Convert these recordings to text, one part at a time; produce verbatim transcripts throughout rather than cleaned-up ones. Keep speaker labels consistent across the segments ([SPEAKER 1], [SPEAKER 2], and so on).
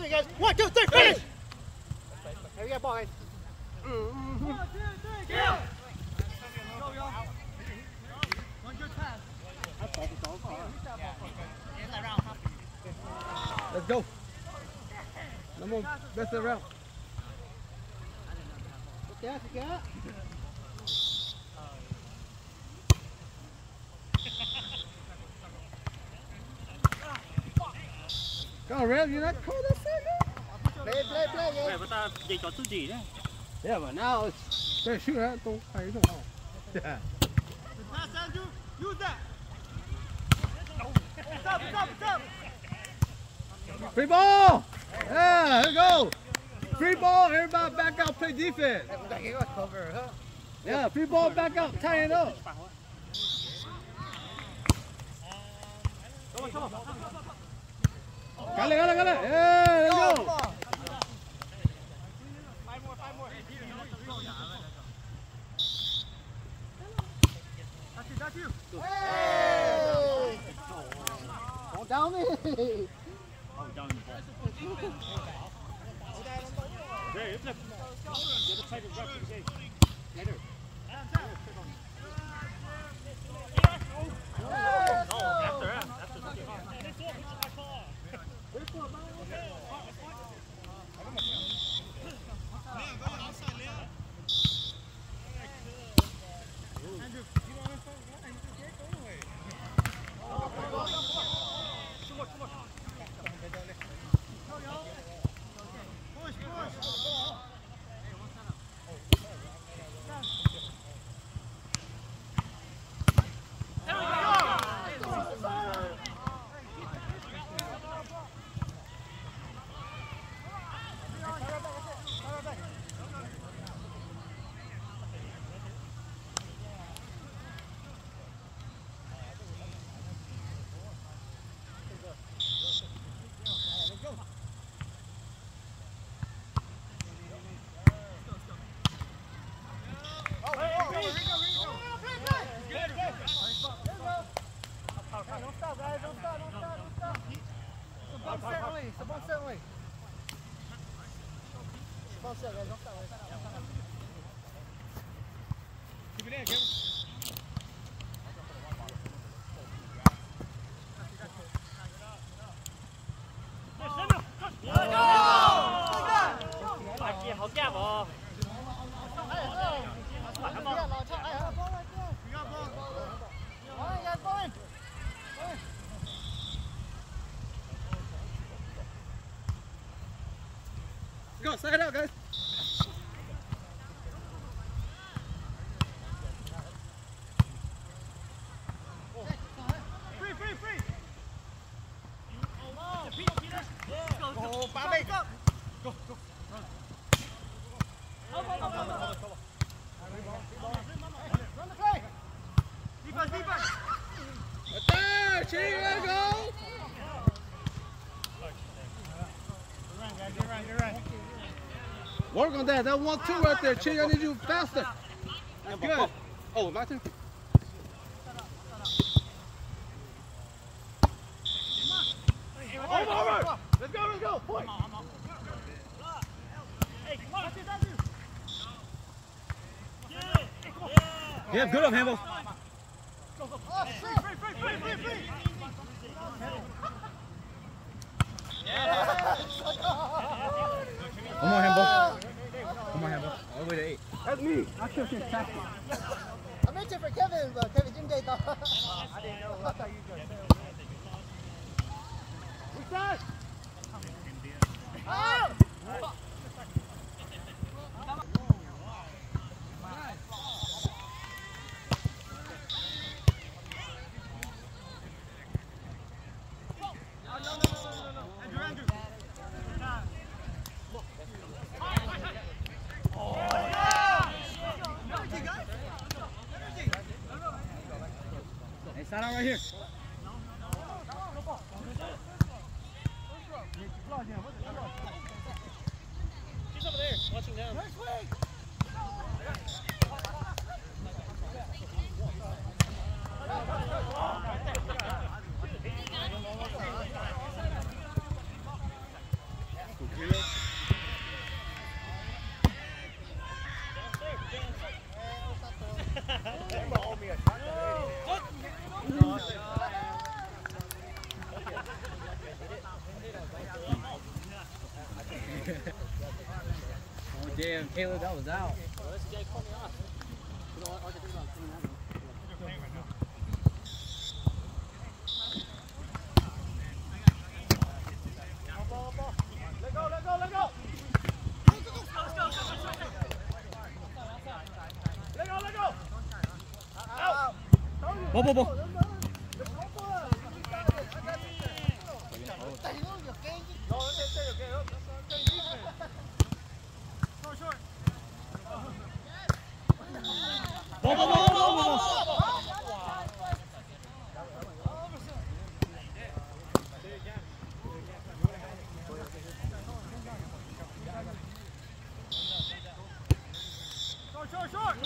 [SPEAKER 1] three, guys. One, two, three, finish! There we go, ball, guys. Mm-hmm. One, two, three, kill! Go, yo. One good pass.
[SPEAKER 2] Let's go. No more messing around.
[SPEAKER 1] Get, get.
[SPEAKER 2] Come on, Rev, you're not cold that side, man.
[SPEAKER 1] Play, play, play, yeah.
[SPEAKER 3] Wait, but ta dạy cho tư gì đấy.
[SPEAKER 2] Yeah, but now it's better shoot that. Don't fire it. Yeah.
[SPEAKER 1] Pass, Andrew. Use that. What's up, what's up, what's up?
[SPEAKER 2] Free ball! Yeah, here we go. Free ball, everybody back out, play defense. Yeah, free ball, back out, tie it up. Got it, got it, got it. Yeah, there you go.
[SPEAKER 1] Five more, five more. That's you, that's you. Hey! Don't down me.
[SPEAKER 3] Oh, down the ball. Hey, it's left. Get the type of rush, okay. Later. Oh, after, after.
[SPEAKER 2] Keep it in, Kevin. Go, slide it out, guys.
[SPEAKER 1] Free, free, free. Go, Bobby. Go, go. Run the play. Defense, defense.
[SPEAKER 2] Right there, Chee, let's go.
[SPEAKER 1] Get right, get right.
[SPEAKER 2] Work on that. That one, two right there, Chee. I need you faster. That's good. Oh, my turn.
[SPEAKER 1] Over, over. Let's go, let's go. Point. Hey, come on. That's you, that's you.
[SPEAKER 2] Yeah, good on Hambo.
[SPEAKER 1] Oh, free, free, free, free, free, free.
[SPEAKER 2] One more Hambo. One more Hambo. All the way to eight. That's me. I should have tackled.
[SPEAKER 1] I meant it for Kevin, but Kevin didn't get it. I didn't know. I thought you were going to say it. Which side? Oh!
[SPEAKER 2] Sign out right here.
[SPEAKER 3] She's over there, watching down.
[SPEAKER 1] Next week!
[SPEAKER 2] Caleb, that was out.
[SPEAKER 1] Let go, let go, let go. Let go, let go. Out.
[SPEAKER 2] Ball, ball, ball. Ball, ball, ball, ball, ball, ball.
[SPEAKER 1] Short, short, short.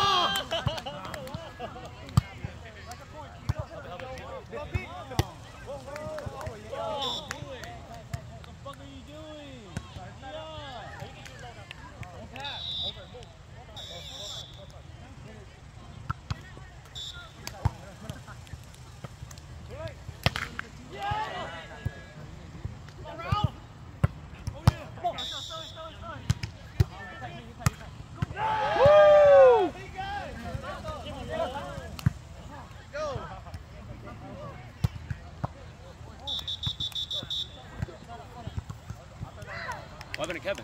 [SPEAKER 2] What happened to Kevin?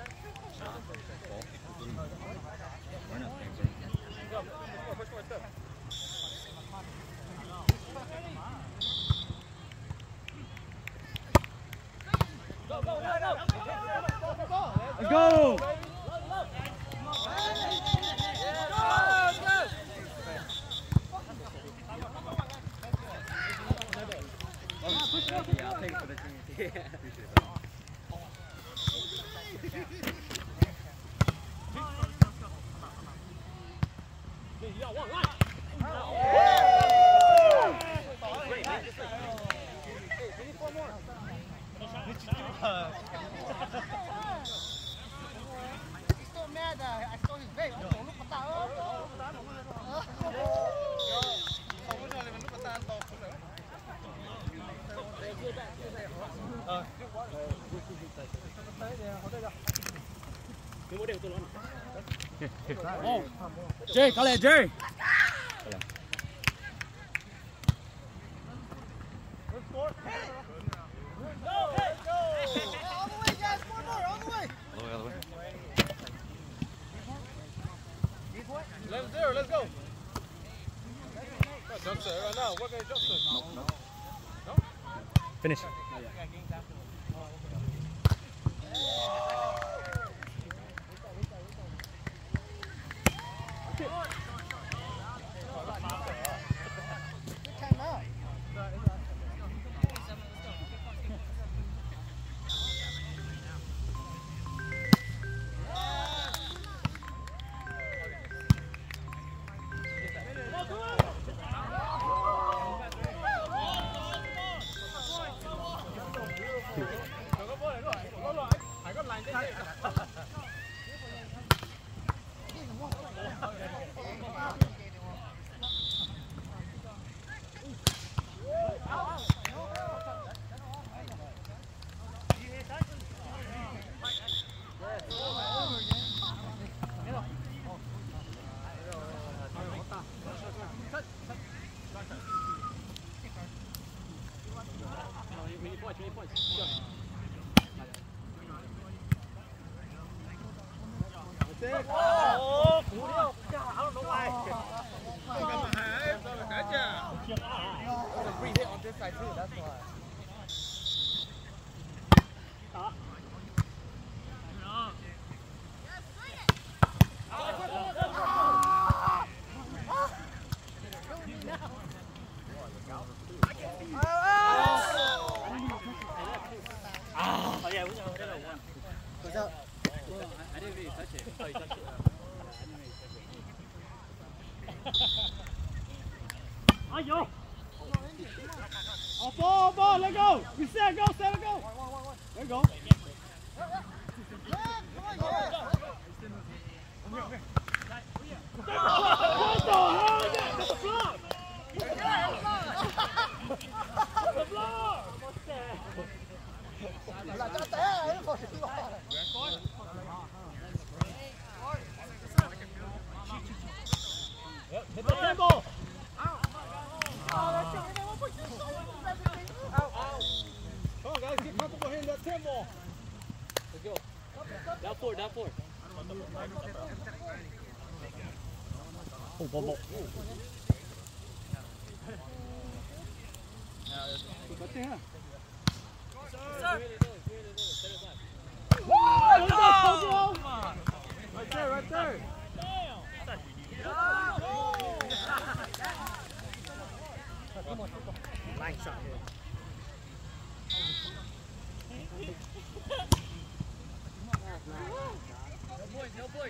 [SPEAKER 2] Let's go! Yeah, I'll take it for the team. Yeah.
[SPEAKER 1] He's still mad that I stole his vape.
[SPEAKER 2] Oh, Jay, call it Jerry.
[SPEAKER 1] All the way, guys. One more. All the way.
[SPEAKER 2] All the way, all the way.
[SPEAKER 1] eleven zero. Let's go. Jump set right now. Work at jump set. No, no.
[SPEAKER 2] Finish.
[SPEAKER 1] Time out. Oh, I don't know why. There's a free hit on this side too, that's why.
[SPEAKER 3] Oh yeah, we got one.
[SPEAKER 1] What's up?
[SPEAKER 2] Well, I, I didn't really touch it.
[SPEAKER 3] Oh, you touched it. Oh, yo.
[SPEAKER 2] Oh, ball, ball, let go. We set, go, set, go. There you go.
[SPEAKER 3] What the hell is that? That's a block. That's a block. What's that? Top four.
[SPEAKER 2] Oh, ball, ball. Bắt đi ha.
[SPEAKER 1] Let's go! Right there, right there. Line shot here. No points, no points.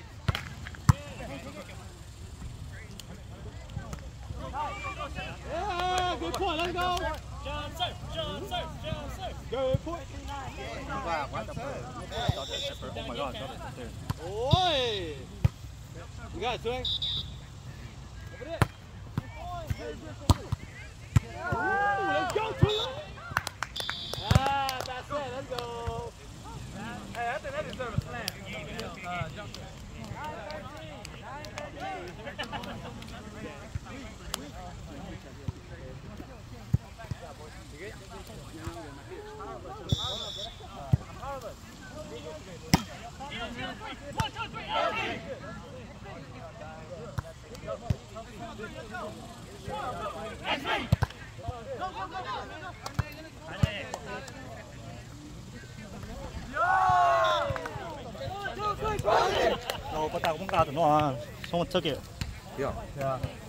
[SPEAKER 2] Yeah, good point, let's go.
[SPEAKER 3] John Sir, John Sir, John Sir.
[SPEAKER 2] Good point.
[SPEAKER 4] Wow, what the fuck? Oh my god, got it there.
[SPEAKER 2] Oi! You got it, Swing. Over there. Ooh, let's go, Tula! Ah, that's it, let's go.
[SPEAKER 1] Hey, I think that deserves a slam. Uh, jump shot.
[SPEAKER 4] 어, bắt đầu cũng cao tụi nó à. Xong rồi trước kìa.
[SPEAKER 2] Yeah.